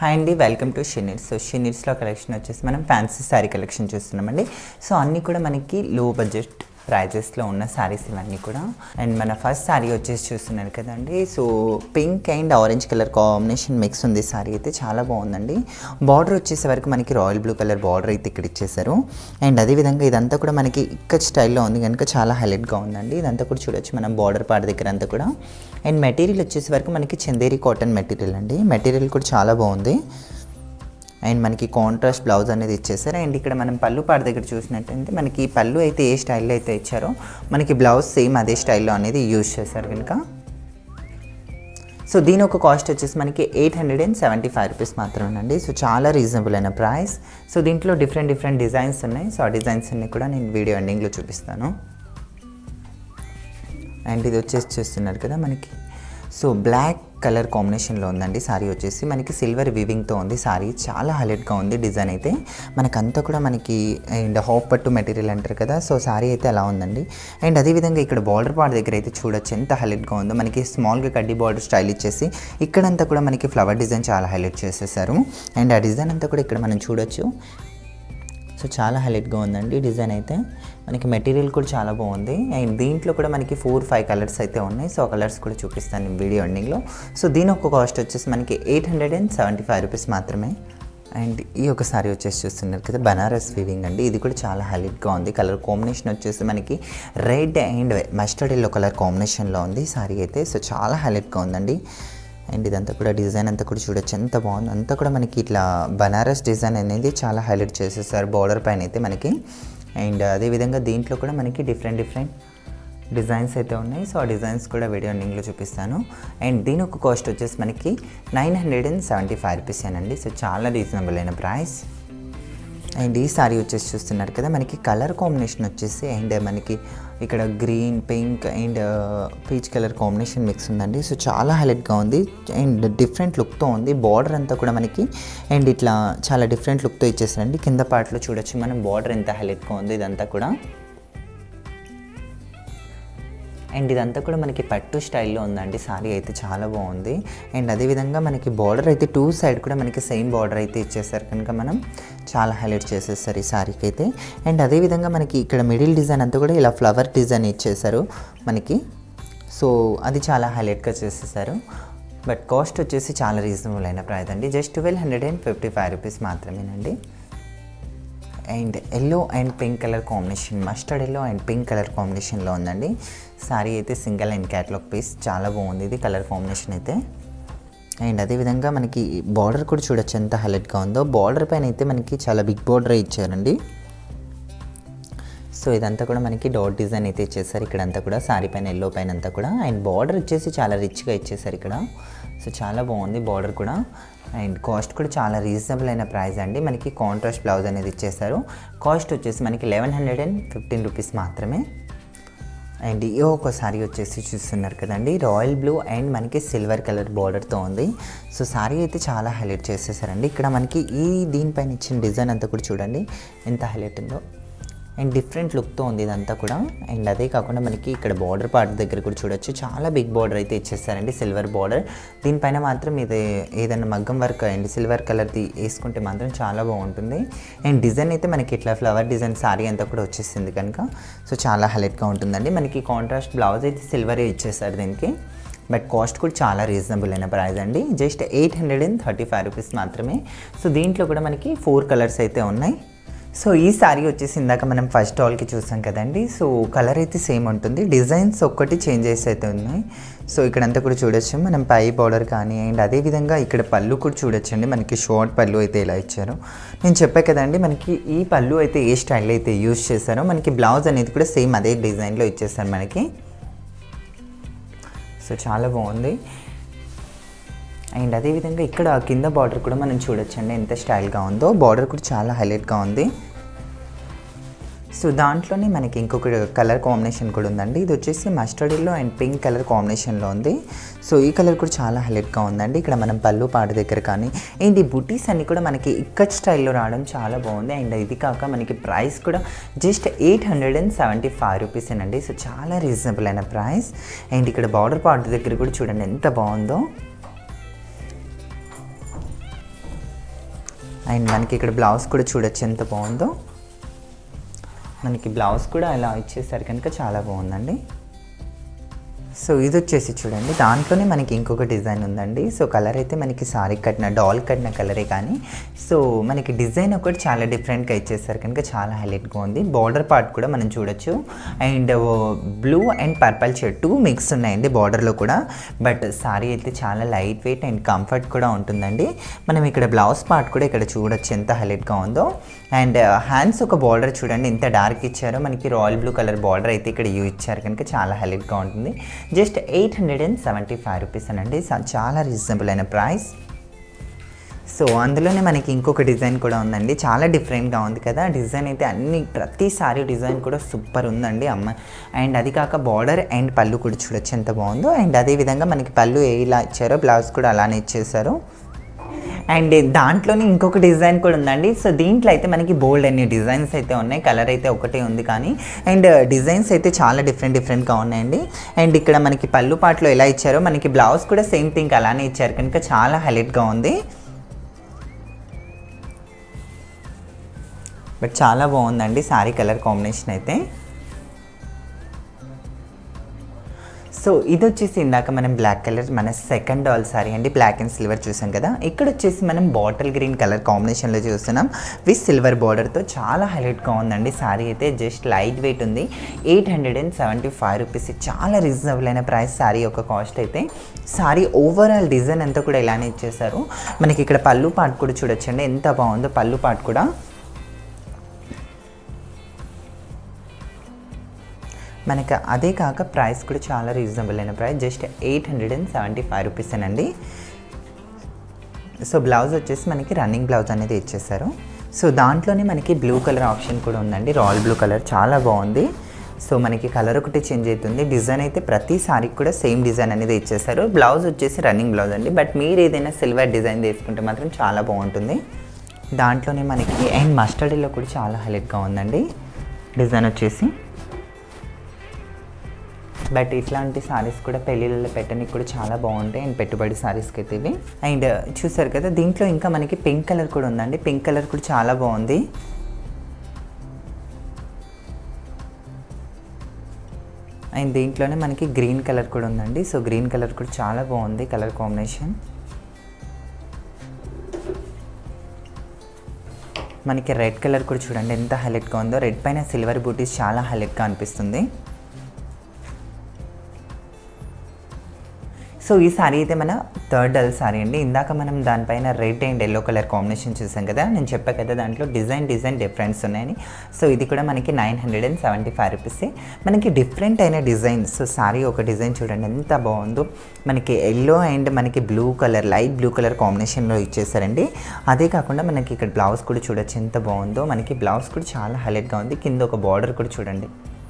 Hi అండి, welcome to షినీడ్స్. So షినీడ్స్లో కలెక్షన్ వచ్చేసి మనం ఫ్యాన్సీ శారీ కలెక్షన్ చూస్తున్నామండి. సో అన్నీ కూడా మనకి లో బడ్జెట్ ప్రైజెస్లో ఉన్న శారీస్ ఇవన్నీ కూడా. అండ్ మన ఫస్ట్ శారీ వచ్చేసి చూస్తున్నారు కదండి. So pink and orange colour combination mix ఉంది. శారీ అయితే చాలా బాగుందండి. బార్డర్ వచ్చేసే వరకు మనకి రాయల్ బ్లూ కలర్ బార్డర్ అయితే ఇక్కడ ఇచ్చేసారు. అండ్ అదేవిధంగా ఇదంతా కూడా మనకి ఇక్కడ స్టైల్లో ఉంది కనుక చాలా హైలైట్గా ఉందండి. ఇదంతా కూడా చూడొచ్చు మనం బార్డర్ పార్ట్ దగ్గర అంతా కూడా. అండ్ మెటీరియల్ వచ్చేసే వరకు మనకి చందేరి కాటన్ మెటీరియల్ అండి. మెటీరియల్ కూడా చాలా బాగుంది. అండ్ మనకి కాంట్రాస్ట్ బ్లౌజ్ అనేది ఇచ్చేసారు. అండ్ ఇక్కడ మనం పళ్ళు పాట దగ్గర చూసినట్టయితే మనకి పళ్ళు అయితే ఏ స్టైల్లో అయితే ఇచ్చారో మనకి బ్లౌజ్ సేమ్ అదే స్టైల్లో అనేది యూజ్ చేశారు కనుక. సో దీని ఒక కాస్ట్ వచ్చేసి మనకి 875 రూపీస్ మాత్రమేనండి. సో చాలా రీజనబుల్ అయిన ప్రైస్. సో దీంట్లో డిఫరెంట్ డిజైన్స్ ఉన్నాయి. సో ఆ డిజైన్స్ అన్నీ కూడా నేను వీడియో ఎండింగ్లో చూపిస్తాను. అండ్ ఇది వచ్చేసి చూస్తున్నారు కదా మనకి. సో బ్లాక్ కలర్ కాంబినేషన్లో ఉందండి. సారీ వచ్చేసి మనకి సిల్వర్ వీవింగ్తో ఉంది. సారీ చాలా హైలైట్గా ఉంది. డిజైన్ అయితే మనకంతా కూడా మనకి అండ్ హాఫ్ పట్టు మెటీరియల్ అంటారు కదా. సో సారీ అయితే అలా ఉందండి. అండ్ అదేవిధంగా ఇక్కడ బార్డర్ పార్ట్ దగ్గర అయితే చూడొచ్చు ఎంత హైలైట్గా ఉందో. మనకి స్మాల్గా కడ్డీ బార్డర్ స్టైల్ ఇచ్చేసి ఇక్కడంతా కూడా మనకి ఫ్లవర్ డిజైన్ చాలా హైలైట్ చేసేసారు. అండ్ ఆ డిజైన్ అంతా కూడా ఇక్కడ మనం చూడొచ్చు. సో చాలా హైలైట్గా ఉందండి డిజైన్ అయితే. మనకి మెటీరియల్ కూడా చాలా బాగుంది. అండ్ దీంట్లో కూడా మనకి 4-5 కలర్స్ అయితే ఉన్నాయి. సో కలర్స్ కూడా చూపిస్తాను వీడియో ఎండింగ్లో. సో దీని ఒక కాస్ట్ వచ్చేసి మనకి 875 రూపీస్ మాత్రమే. అండ్ ఈ ఒక సారీ వచ్చేసి చూస్తున్నారు కదా, బనారస్ వీవింగ్ అండి. ఇది కూడా చాలా హైలైట్గా ఉంది. కలర్ కాంబినేషన్ వచ్చేసి మనకి red and mustard yellow colour కాంబినేషన్లో ఉంది సారీ అయితే. సో చాలా హైలైట్గా ఉందండి. అండ్ ఇదంతా కూడా డిజైన్ అంతా కూడా చూడొచ్చు ఎంత బాగుంది. అంతా కూడా మనకి ఇట్లా బనారస్ డిజైన్ అనేది చాలా హైలైట్ చేసేసారు బార్డర్ పైన అయితే మనకి. అండ్ అదేవిధంగా దీంట్లో కూడా మనకి డిఫరెంట్ డిజైన్స్ అయితే ఉన్నాయి. సో ఆ డిజైన్స్ కూడా వీడియో ఎండింగ్లో చూపిస్తాను. అండ్ దీని ఒక కాస్ట్ వచ్చేసి మనకి 975 రూపీస్ అండి. సో చాలా రీజనబుల్ అయిన ప్రైస్. అండ్ ఈ సారీ వచ్చేసి చూస్తున్నారు కదా మనకి కలర్ కాంబినేషన్ వచ్చేసి అండ్ మనకి ఇక్కడ green, pink and peach colour combination mix ఉందండి. సో చాలా హైలైట్గా ఉంది అండ్ డిఫరెంట్ లుక్తో ఉంది. బార్డర్ అంతా కూడా మనకి అండ్ ఇట్లా చాలా డిఫరెంట్ లుక్తో ఇచ్చేసారండి. కింద పార్ట్లో చూడొచ్చు మనం బార్డర్ ఎంత హైలైట్గా ఉంది ఇదంతా కూడా. అండ్ ఇదంతా కూడా మనకి పట్టు స్టైల్లో ఉందండి. సారీ అయితే చాలా బాగుంది. అండ్ అదేవిధంగా మనకి బార్డర్ అయితే 2 సైడ్ కూడా మనకి సేమ్ బార్డర్ అయితే ఇచ్చేసారు కనుక మనం చాలా హైలైట్ చేసేసారు ఈ సారీకి అయితే. అండ్ అదేవిధంగా మనకి ఇక్కడ మిడిల్ డిజైన్ అంతా కూడా ఇలా ఫ్లవర్ డిజైన్ ఇచ్చేసారు మనకి. సో అది చాలా హైలైట్గా చేసేసారు. బట్ కాస్ట్ వచ్చేసి చాలా రీజనబుల్ అయిన ప్రైస్ అండి. జస్ట్ 1255 రూపీస్ మాత్రమేనండి. And yellow and pink colour combination, mustard yellow and pink colour కాంబినేషన్లో ఉందండి. సారీ అయితే సింగిల్ అండ్ క్యాటలాగ్ పీస్. చాలా బాగుంది ఇది కలర్ కాంబినేషన్ అయితే. అండ్ అదేవిధంగా మనకి బార్డర్ కూడా చూడొచ్చు ఎంత హైలైట్గా ఉందో. బార్డర్ పైన అయితే మనకి చాలా బిగ్ బార్డర్ ఇచ్చారండి. సో ఇదంతా కూడా మనకి డాట్ డిజైన్ అయితే ఇచ్చేసారు ఇక్కడంతా కూడా. సారీ పైన ఎల్లో పైన అంతా కూడా. అండ్ బార్డర్ వచ్చేసి చాలా రిచ్గా ఇచ్చేసారు ఇక్కడ. సో చాలా బాగుంది బార్డర్ కూడా. అండ్ కాస్ట్ కూడా చాలా రీజనబుల్ అయిన ప్రైస్ అండి. మనకి కాంట్రాస్ట్ బ్లౌజ్ అనేది ఇచ్చేసారు. కాస్ట్ వచ్చేసి మనకి 1115 రూపీస్ మాత్రమే. అండ్ ఈ ఒక సారీ వచ్చేసి చూస్తున్నారు కదండి, రాయల్ బ్లూ అండ్ మనకి సిల్వర్ కలర్ బార్డర్తో ఉంది. సో సారీ అయితే చాలా హైలైట్ చేసేసారండి. ఇక్కడ మనకి ఈ దీనిపైన ఇచ్చిన డిజైన్ అంతా కూడా చూడండి ఎంత హైలైట్ ఉందో. అండ్ డిఫరెంట్ లుక్తో ఉంది ఇదంతా కూడా. అండ్ అదే కాకుండా మనకి ఇక్కడ బార్డర్ పార్ట్ దగ్గర కూడా చూడొచ్చు చాలా బిగ్ బార్డర్ అయితే ఇచ్చేసారండి, సిల్వర్ బార్డర్. దీనిపైన మాత్రం ఇది ఏదైనా మగ్గం వర్క్ అండ్ సిల్వర్ కలర్ది వేసుకుంటే మాత్రం చాలా బాగుంటుంది. అండ్ డిజైన్ అయితే మనకి ఇట్లా ఫ్లవర్ డిజైన్ సారీ అంతా కూడా వచ్చేసింది కనుక సో చాలా హైలైట్గా ఉంటుందండి. మనకి కాంట్రాస్ట్ బ్లౌజ్ అయితే సిల్వరే ఇచ్చేసారు దీనికి. బట్ కాస్ట్ కూడా చాలా రీజనబుల్ అయిన ప్రైస్ అండి. జస్ట్ 835 రూపీస్ మాత్రమే. సో దీంట్లో కూడా మనకి 4 కలర్స్ అయితే ఉన్నాయి. సో ఈ సారీ వచ్చేసి ఇందాక మనం ఫస్ట్ ఆల్కి చూసాం కదండి. సో కలర్ అయితే సేమ్ ఉంటుంది, డిజైన్స్ ఒక్కటి చేంజెస్ అయితే ఉన్నాయి. సో ఇక్కడంతా కూడా చూడొచ్చు మనం పై బార్డర్ కానీ. అండ్ అదేవిధంగా ఇక్కడ పళ్ళు కూడా చూడొచ్చండి. మనకి షార్ట్ పళ్ళు అయితే ఇలా ఇచ్చారు. నేను చెప్పా కదండి మనకి ఈ పళ్ళు అయితే ఏ స్టైల్లో అయితే యూజ్ చేశారో మనకి బ్లౌజ్ అనేది కూడా సేమ్ అదే డిజైన్లో ఇచ్చేసారు మనకి. సో చాలా బాగుంది. అండ్ అదేవిధంగా ఇక్కడ కింద బార్డర్ కూడా మనం చూడొచ్చండి ఎంత స్టైల్గా ఉందో. బార్డర్ కూడా చాలా హైలైట్గా ఉంది. సో దాంట్లోనే మనకి ఇంకొక కలర్ కాంబినేషన్ కూడా ఉందండి. ఇది వచ్చేసి mustard yellow and pink colour కాంబినేషన్లో ఉంది. సో ఈ కలర్ కూడా చాలా హైలైట్గా ఉందండి. ఇక్కడ మనం పళ్ళు పాట దగ్గర కానీ అండ్ ఈ బుటీస్ అన్నీ కూడా మనకి ఇక్కత్ స్టైల్లో రావడం చాలా బాగుంది. అండ్ ఇది కాక మనకి ప్రైస్ కూడా జస్ట్ 875 రూపీస్ అండి. సో చాలా రీజనబుల్ అయిన ప్రైస్. అండ్ ఇక్కడ బార్డర్ పార్ట్ దగ్గర కూడా చూడండి ఎంత బాగుందో. అండ్ మనకి ఇక్కడ బ్లౌజ్ కూడా చూడొచ్చు ఎంత బాగుందో. మనకి బ్లౌజ్ కూడా ఇలా ఇచ్చేసరికి కనుక చాలా బాగుందండి. సో ఇది వచ్చేసి చూడండి, దాంట్లోనే మనకి ఇంకొక డిజైన్ ఉందండి. సో కలర్ అయితే మనకి సారీ కట్టిన డాల్ కట్టిన కలరే, కానీ సో మనకి డిజైన్ ఒకటి చాలా డిఫరెంట్గా ఇచ్చేసారు కనుక చాలా హైలైట్గా ఉంది. బార్డర్ పార్ట్ కూడా మనం చూడొచ్చు. And blue and purple shade 2 mix ఉన్నాయండి బార్డర్లో కూడా. బట్ సారీ అయితే చాలా లైట్ వెయిట్ అండ్ కంఫర్ట్ కూడా ఉంటుందండి. మనం ఇక్కడ బ్లౌజ్ పార్ట్ కూడా ఇక్కడ చూడొచ్చు ఎంత హైలైట్గా ఉందో. అండ్ హ్యాండ్స్ ఒక బార్డర్ చూడండి ఎంత డార్క్ ఇచ్చారో. మనకి రాయల్ బ్లూ కలర్ బార్డర్ అయితే ఇక్కడ యూజ్ ఇచ్చారు కనుక చాలా హైలైట్గా ఉంటుంది. జస్ట్ 875 రూపీస్ అనండి, చాలా రీజనబుల్ అయిన ప్రైస్. సో అందులోనే మనకి ఇంకొక డిజైన్ కూడా ఉందండి, చాలా డిఫరెంట్గా ఉంది కదా డిజైన్ అయితే. ప్రతిసారి డిజైన్ కూడా సూపర్ ఉందండి అమ్మ. అండ్ అది కాక బార్డర్ అండ్ పళ్ళు కూడా చూడొచ్చు ఎంత బాగుందో. అండ్ అదేవిధంగా మనకి పళ్ళు ఇలా ఇచ్చారో బ్లౌజ్ కూడా అలానే ఇచ్చేసారు. అండ్ దాంట్లోనే ఇంకొక డిజైన్ కూడా ఉందండి. సో దీంట్లో అయితే మనకి బోల్డ్ అన్ని డిజైన్స్ అయితే ఉన్నాయి. కలర్ అయితే ఒకటే ఉంది కానీ అండ్ డిజైన్స్ అయితే చాలా డిఫరెంట్గా ఉన్నాయండి. అండ్ ఇక్కడ మనకి పళ్ళు పాటలో ఎలా ఇచ్చారో మనకి బ్లౌజ్ కూడా సేమ్ థింగ్ అలానే ఇచ్చారు కనుక చాలా హైలైట్గా ఉంది. బట్ చాలా బాగుందండి సారీ కలర్ కాంబినేషన్ అయితే. సో ఇది వచ్చేసి ఇందాక మనం బ్లాక్ కలర్ మన సెకండ్ డాల్ సారీ అండి, బ్లాక్ అండ్ సిల్వర్ చూసాం కదా. ఇక్కడ వచ్చేసి మనం బాటిల్ గ్రీన్ కలర్ కాంబినేషన్లో చూస్తున్నాం విత్ సిల్వర్ బార్డర్తో. చాలా హైలైట్గా ఉందండి సారీ అయితే. జస్ట్ లైట్ వెయిట్ ఉంది. 875 రూపీస్, చాలా రీజనబుల్ అయిన ప్రైస్ సారీ యొక్క కాస్ట్ అయితే. సారీ ఓవరాల్ డిజైన్ అంతా కూడా ఇలానే ఇచ్చేసారు. మనకి ఇక్కడ పళ్ళు పార్ట్ కూడా చూడొచ్చండి ఎంత బాగుందో పళ్ళు పార్ట్ కూడా. మనకి అదే కాక ప్రైస్ కూడా చాలా రీజనబుల్ అయిన ప్రైస్, జస్ట్ 875 రూపీస్ అనండి. సో బ్లౌజ్ వచ్చేసి మనకి రన్నింగ్ బ్లౌజ్ అనేది ఇచ్చేసారు. సో దాంట్లోనే మనకి బ్లూ కలర్ ఆప్షన్ కూడా ఉందండి, రాయల్ బ్లూ కలర్ చాలా బాగుంది. సో మనకి కలర్ ఒకటి చేంజ్ అవుతుంది. డిజైన్ అయితే ప్రతి సారీకి కూడా సేమ్ డిజైన్ అనేది ఇచ్చేసారు. బ్లౌజ్ వచ్చేసి రన్నింగ్ బ్లౌజ్ అండి. బట్ మీరు ఏదైనా సిల్వర్ డిజైన్ తీసుకుంటే మాత్రం చాలా బాగుంటుంది. దాంట్లోనే మనకి అండ్ మస్టర్డ్లో కూడా చాలా హైలైట్గా ఉందండి డిజైన్ వచ్చేసి. బట్ ఇట్లాంటి సారీస్ కూడా పెళ్ళిళ్ళలో పెట్టడానికి కూడా చాలా బాగుంటాయి అండ్ పెట్టుబడి సారీస్కి అయితే ఇవి. అండ్ చూసారు కదా దీంట్లో ఇంకా మనకి పింక్ కలర్ కూడా ఉందండి. పింక్ కలర్ కూడా చాలా బాగుంది. అండ్ దీంట్లోనే మనకి గ్రీన్ కలర్ కూడా ఉందండి. సో గ్రీన్ కలర్ కూడా చాలా బాగుంది కలర్ కాంబినేషన్. మనకి రెడ్ కలర్ కూడా చూడండి ఎంత హైలైట్గా ఉందో. రెడ్ పైన సిల్వర్ బూటీస్ చాలా హైలైట్గా అనిపిస్తుంది. సో ఈ సారీ అయితే మన థర్డ్ డల్ సారీ అండి. ఇందాక మనం దానిపైన red and yellow colour combination చూసాం కదా. నేను చెప్పా కదా దాంట్లో డిజైన్ డిఫరెన్స్ ఉన్నాయని. సో ఇది కూడా మనకి 975 రూపీసే. మనకి డిఫరెంట్ అయిన డిజైన్. సో సారీ ఒక డిజైన్ చూడండి ఎంత బాగుందో. మనకి ఎల్లో అండ్ మనకి blue colour light blue colour కాంబినేషన్లో ఇచ్చేసారండి. అదే కాకుండా మనకి ఇక్కడ బ్లౌజ్ కూడా చూడొచ్చు ఎంత బాగుందో. మనకి బ్లౌజ్ కూడా చాలా హైలైట్గా ఉంది. కింద ఒక బార్డర్ కూడా చూడండి.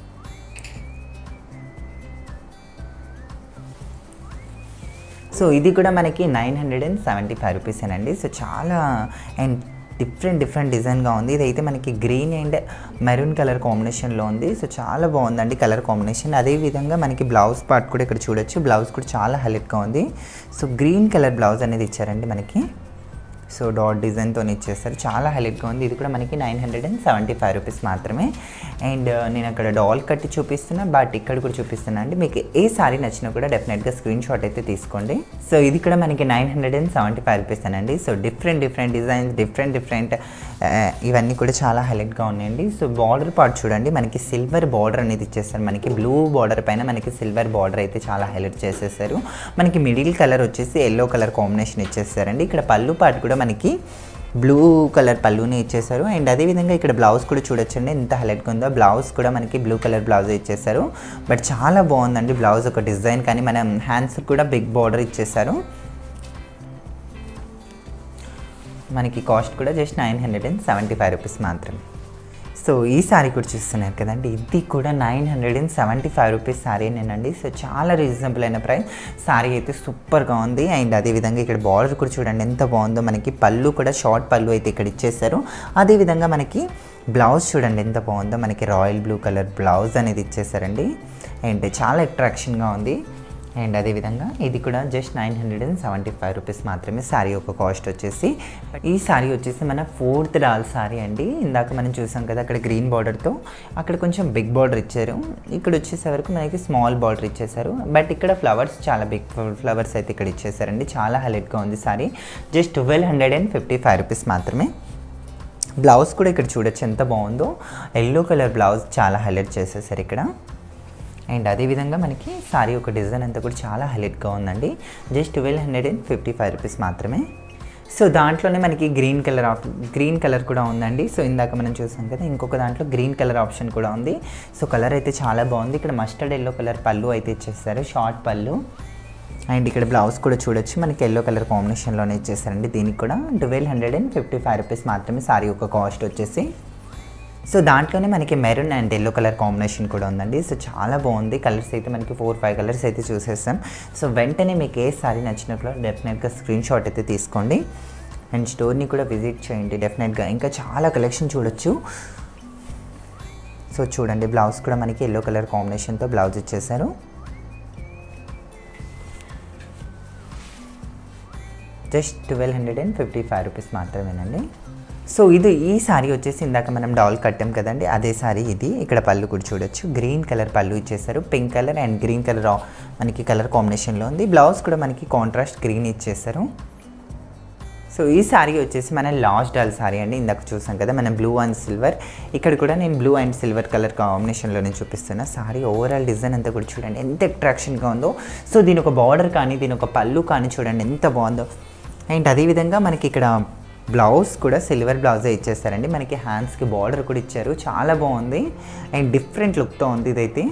సో ఇది కూడా మనకి 975 రూపీసేనండి. సో చాలా అండ్ డిఫరెంట్ డిజైన్గా ఉంది. ఇదైతే మనకి గ్రీన్ అండ్ మెరూన్ కలర్ కాంబినేషన్లో ఉంది. సో చాలా బాగుందండి కలర్ కాంబినేషన్. అదేవిధంగా మనకి బ్లౌజ్ పార్ట్ కూడా ఇక్కడ చూడొచ్చు. బ్లౌజ్ కూడా చాలా హైలైట్గా ఉంది. సో గ్రీన్ కలర్ బ్లౌజ్ అనేది ఇచ్చారండి మనకి. సో డాట్ డిజైన్తో ఇచ్చేస్తారు. చాలా హైలైట్గా ఉంది. ఇది కూడా మనకి 975 రూపీస్ మాత్రమే. అండ్ నేను అక్కడ డాల్ కట్టి చూపిస్తున్నా, బట్ ఇక్కడ కూడా చూపిస్తున్నా అండి. మీకు ఏ సారీ నచ్చినా కూడా డెఫినెట్గా స్క్రీన్ షాట్ అయితే తీసుకోండి. సో ఇది కూడా మనకి 975 రూపీస్ అనండి. సో డిఫరెంట్ డిజైన్స్ డిఫరెంట్ ఇవన్నీ కూడా చాలా హైలైట్గా ఉన్నాయండి. సో బార్డర్ పార్ట్ చూడండి మనకి సిల్వర్ బార్డర్ అనేది ఇచ్చేస్తారు. మనకి బ్లూ బార్డర్ పైన మనకి సిల్వర్ బార్డర్ అయితే చాలా హైలైట్ చేసేసారు. మనకి మిడిల్ కలర్ వచ్చేసి ఎల్లో కలర్ కాంబినేషన్ ఇచ్చేస్తారండి. ఇక్కడ పళ్ళు పార్ట్ కూడా మనకి బ్లూ కలర్ పళ్ళుని ఇచ్చేసారు. అండ్ అదేవిధంగా ఇక్కడ బ్లౌజ్ కూడా చూడొచ్చండి ఎంత హైలైట్గా ఉందో. బ్లౌజ్ కూడా మనకి బ్లూ కలర్ బ్లౌజ్ ఇచ్చేసారు. బట్ చాలా బాగుందండి బ్లౌజ్ ఒక డిజైన్. కానీ మనం హ్యాండ్స్ కూడా బిగ్ బార్డర్ ఇచ్చేసారు. మనకి కాస్ట్ కూడా జస్ట్ 975 రూపీస్ మాత్రమే. సో ఈ సారీ కూడా చూస్తున్నారు కదండి. ఇది కూడా 975 రూపీస్ సారీనేనండి. సో చాలా రీజనబుల్ అయిన ప్రైస్. సారీ అయితే సూపర్గా ఉంది. అండ్ అదేవిధంగా ఇక్కడ బార్డర్ కూడా చూడండి ఎంత బాగుందో. మనకి పళ్ళు కూడా షార్ట్ పళ్ళు అయితే ఇక్కడ ఇచ్చేసారు. అదేవిధంగా మనకి బ్లౌజ్ చూడండి ఎంత బాగుందో. మనకి రాయల్ బ్లూ కలర్ బ్లౌజ్ అనేది ఇచ్చేసారండి. అండ్ చాలా అట్రాక్షన్గా ఉంది. అండ్ అదేవిధంగా ఇది కూడా జస్ట్ 975 రూపీస్ మాత్రమే శారీ యొక్క కాస్ట్ వచ్చేసి. ఈ శారీ వచ్చేసి మన 4th డాల్ శారీ అండి. ఇందాక మనం చూసాం కదా అక్కడ గ్రీన్ బార్డర్తో, అక్కడ కొంచెం బిగ్ బార్డర్ ఇచ్చారు, ఇక్కడ వచ్చేసే వరకు మనకి స్మాల్ బార్డర్ ఇచ్చేసారు. బట్ ఇక్కడ ఫ్లవర్స్ చాలా బిగ్ ఫ్లవర్స్ అయితే ఇక్కడ ఇచ్చేసారండి. చాలా హైలైట్గా ఉంది శారీ. జస్ట్ 1255 రూపీస్ మాత్రమే. బ్లౌజ్ కూడా ఇక్కడ చూడొచ్చు ఎంత బాగుందో, ఎల్లో కలర్ బ్లౌజ్ చాలా హైలైట్ చేసేసారు ఇక్కడ. అండ్ అదేవిధంగా మనకి సారీ ఒక డిజైన్ అంతా కూడా చాలా హైలైట్గా ఉందండి. జస్ట్ 1255 రూపీస్ మాత్రమే. సో దాంట్లోనే మనకి గ్రీన్ కలర్ కూడా ఉందండి. సో ఇందాక మనం చూసాం కదా ఇంకొక దాంట్లో గ్రీన్ కలర్ ఆప్షన్ కూడా ఉంది. సో కలర్ అయితే చాలా బాగుంది. ఇక్కడ మస్టర్డ్ ఎల్లో కలర్ పళ్ళు అయితే ఇచ్చేస్తారు, షార్ట్ పళ్ళు. అండ్ ఇక్కడ బ్లౌజ్ కూడా చూడొచ్చు మనకి ఎల్లో కలర్ కాంబినేషన్లోనే ఇచ్చేసారండి. దీనికి కూడా 1255 రూపీస్ మాత్రమే సారీ యొక్క కాస్ట్ వచ్చేసి. సో దాంట్లోనే మనకి maroon and yellow colour combination కూడా ఉందండి. సో చాలా బాగుంది. కలర్స్ అయితే మనకి 4-5 కలర్స్ అయితే చూసేస్తాం. సో వెంటనే మీకు ఏ సారీ నచ్చినట్లు డెఫినెట్గా స్క్రీన్ షాట్ అయితే తీసుకోండి అండ్ స్టోర్ని కూడా విజిట్ చేయండి డెఫినెట్గా. ఇంకా చాలా కలెక్షన్ చూడొచ్చు. సో చూడండి బ్లౌజ్ కూడా మనకి ఎల్లో కలర్ కాంబినేషన్తో బ్లౌజ్ ఇచ్చేసారు. జస్ట్ 1255 రూపీస్ మాత్రమేనండి. సో ఈ సారీ వచ్చేసి ఇందాక మనం డాల్ కట్టాం కదండి, అదే సారీ ఇది. ఇక్కడ పళ్ళు కూడా చూడొచ్చు, గ్రీన్ కలర్ పళ్ళు ఇచ్చేసారు. Pink colour and green colour మనకి కలర్ కాంబినేషన్లో ఉంది. బ్లౌజ్ కూడా మనకి కాంట్రాస్ట్ గ్రీన్ ఇచ్చేసారు. సో ఈ సారీ వచ్చేసి మన లాస్ట్ డాల్ సారీ అండి. ఇందాక చూసాం కదా మనం బ్లూ అండ్ సిల్వర్, ఇక్కడ కూడా నేను బ్లూ అండ్ సిల్వర్ కలర్ కాంబినేషన్లో నేను చూపిస్తున్నా. సారీ ఓవరాల్ డిజైన్ అంతా కూడా చూడండి ఎంత అట్రాక్షన్గా ఉందో. సో దీని ఒక బార్డర్ కానీ దీని ఒక పళ్ళు కానీ చూడండి ఎంత బాగుందో. అండ్ అదేవిధంగా మనకి ఇక్కడ బ్లౌజ్ కూడా సిల్వర్ బ్లౌజే ఇచ్చేస్తారండి. మనకి హ్యాండ్స్కి బార్డర్ కూడా ఇచ్చారు, చాలా బాగుంది అండ్ డిఫరెంట్ లుక్తో ఉంది ఇదైతే.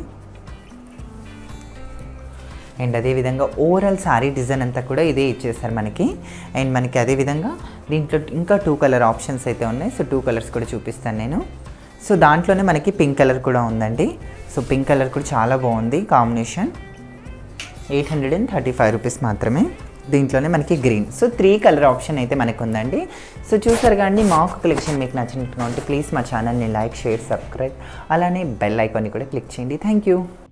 అండ్ అదేవిధంగా ఓవరాల్ శారీ డిజైన్ అంతా కూడా ఇదే ఇచ్చేస్తారు మనకి. అండ్ మనకి అదేవిధంగా దీంట్లో ఇంకా 2 కలర్ ఆప్షన్స్ అయితే ఉన్నాయి. సో 2 కలర్స్ కూడా చూపిస్తాను నేను. సో దాంట్లోనే మనకి పింక్ కలర్ కూడా ఉందండి. సో పింక్ కలర్ కూడా చాలా బాగుంది కాంబినేషన్. 835 రూపీస్ మాత్రమే. దీంట్లోనే మనకి గ్రీన్. సో 3 కలర్ ఆప్షన్ అయితే మనకు ఉందండి. సో చూసారు కానీ మాకు కలెక్షన్ మీకు నచ్చినట్టుగా ఉంటే ప్లీజ్ మా ఛానల్ని లైక్, షేర్, సబ్స్క్రైబ్, అలానే బెల్ ఐకాన్ని కూడా క్లిక్ చేయండి. Thank you.